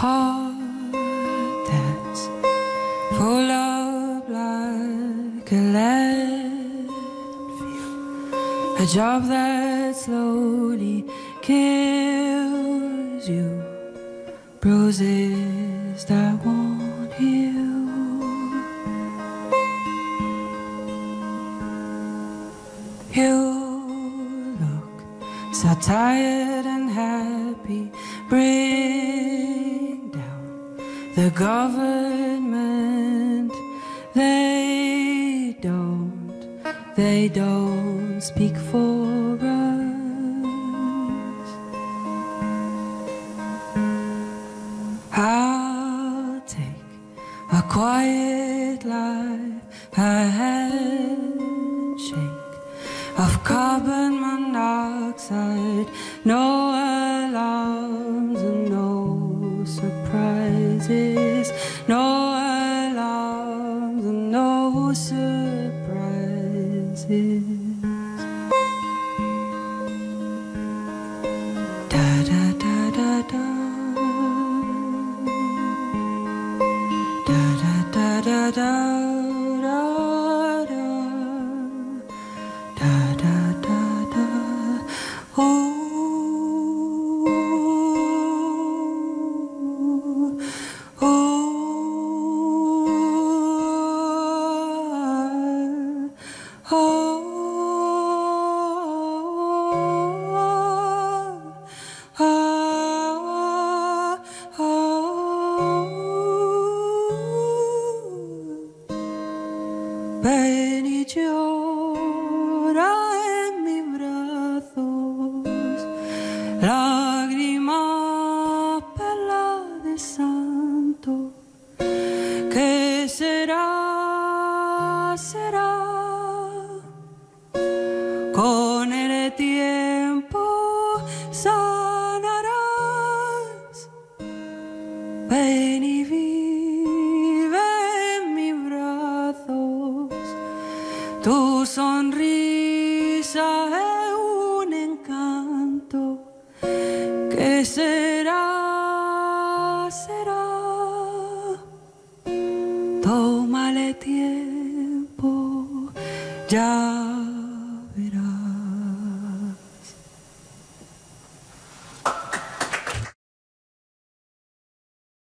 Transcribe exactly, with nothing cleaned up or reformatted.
heart that's full of like a landfill, a job that slowly kills you, bruises that won't heal. You look so tired and happy. Bring down the government. They don't, they don't speak for us. I'll take a quiet life, a handshake of carbon monoxide, no alarms and no surprises, no alarms and no surprises. Da da da da da, da da da da da. Ven y llora en mis brazos, lágrima pela de santo. ¿Qué será? Será con el tiempo sanarás. Ven y vive en mis brazos. Tu sonrisa es un encanto. ¿Qué será? Será. Tómale tiempo ya.